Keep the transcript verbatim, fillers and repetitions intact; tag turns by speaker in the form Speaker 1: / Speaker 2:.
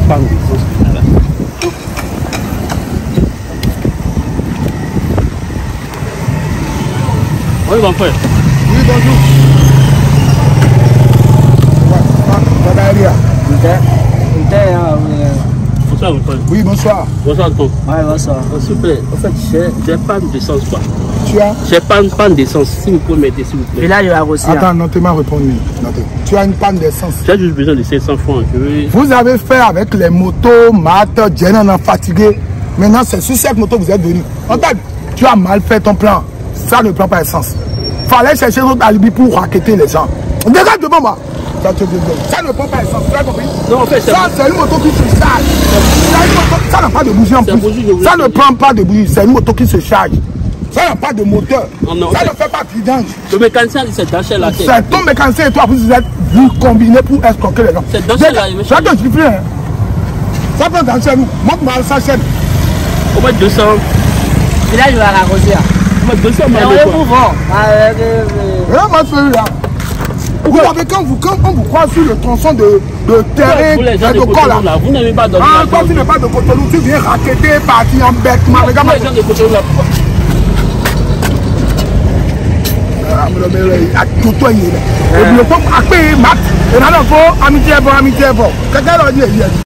Speaker 1: panne d'essence. Voilà. Oui, mon frère.
Speaker 2: Oui, bonjour.
Speaker 1: Bonsoir, mon frère.
Speaker 2: Oui, bonsoir.
Speaker 1: Bonsoir, tonton.
Speaker 3: Ouais, bonsoir.
Speaker 1: Oh, s'il vous plaît, en fait, j'ai panne d'essence, quoi.
Speaker 2: Tu as
Speaker 1: J'ai panne, panne d'essence, si vous pouvez m'aider, s'il vous plaît.
Speaker 3: Et là, il va aussi.
Speaker 2: Attends, notez-moi répondu. Notez. Tu as une panne d'essence.
Speaker 1: J'ai juste besoin de cinq cents francs. Je vais...
Speaker 2: Vous avez fait avec les motos, Matt, Jenna, fatigué. Maintenant, c'est sur cette moto que vous êtes venu. En fait, tu as mal fait ton plan. Ça ne prend pas essence. Fallait chercher notre alibi pour raqueter les gens. Regarde devant moi. Ça, te... ça ne prend pas essence. Tu as compris?
Speaker 1: Non, en fait,
Speaker 2: ça, c'est une moto qui se charge. Ça n'a pas de bougie en plus.
Speaker 1: Bougie,
Speaker 2: ça ne prend pas de bougie. C'est une moto qui se charge. Ça n'a pas de moteur.
Speaker 1: Non, non,
Speaker 2: ça
Speaker 1: okay.
Speaker 2: ne fait pas de vidange.
Speaker 1: Le mécanicien dit c'est Dachel la tête.
Speaker 2: C'est ton mécanicien et toi, vous êtes vous combinez pour escroquer les gens.
Speaker 1: C'est Dachel là.
Speaker 2: Ça te suffit. Hein. Ça prend dans chez nous. Montre-moi sa chaîne.
Speaker 1: Au moins deux cents.
Speaker 3: Et là, je vais arroser.
Speaker 1: Au moins deux cents.
Speaker 3: Mais on est pour voir.
Speaker 2: Vraiment celui-là. Vous avez quand, vous, quand on vous croit sur le tronçon de, de terrain
Speaker 1: vous, les gens
Speaker 2: de,
Speaker 1: de
Speaker 2: corps là.
Speaker 1: Vous n'avez pas donné.
Speaker 2: Ah, toi tu n'es pas de Cotonou, tu viens raqueter, partir en bêtement. Regarde
Speaker 1: les gens de Cotonou là.
Speaker 2: Ah, mais le mec, il a tout toi il est. Et puis le peuple a payé mat. Et là, il faut amitié bon, amitié bon. Quelqu'un leur dit,